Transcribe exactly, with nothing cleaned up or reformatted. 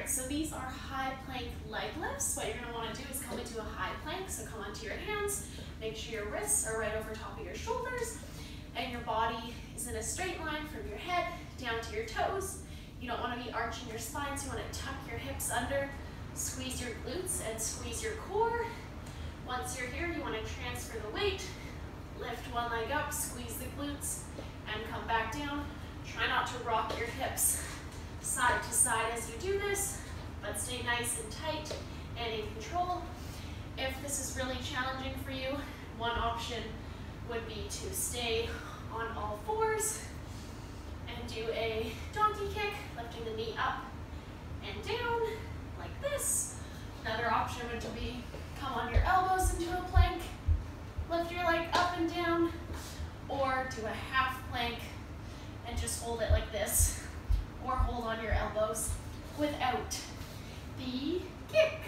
so these are high plank leg lifts. What you're gonna wanna do is come into a high plank, so come onto your hands, make sure your wrists are right over top of your shoulders, and your body is in a straight line from your head down to your toes. You don't wanna be arching your spine, so you wanna tuck your hips under, squeeze your glutes and squeeze your core. Once you're here, you wanna transfer the weight, lift one leg up, squeeze the glutes, and come back down. Try not to rock your hips side to side as you do this, but stay nice and tight and in control. If this is really challenging for you, one option would be to stay on all fours and do a donkey kick, lifting the knee up and down like this. Another option would be come on your elbows into a plank, lift your leg up and down, or do a half plank and just hold it like this, or hold on your elbows without the kick.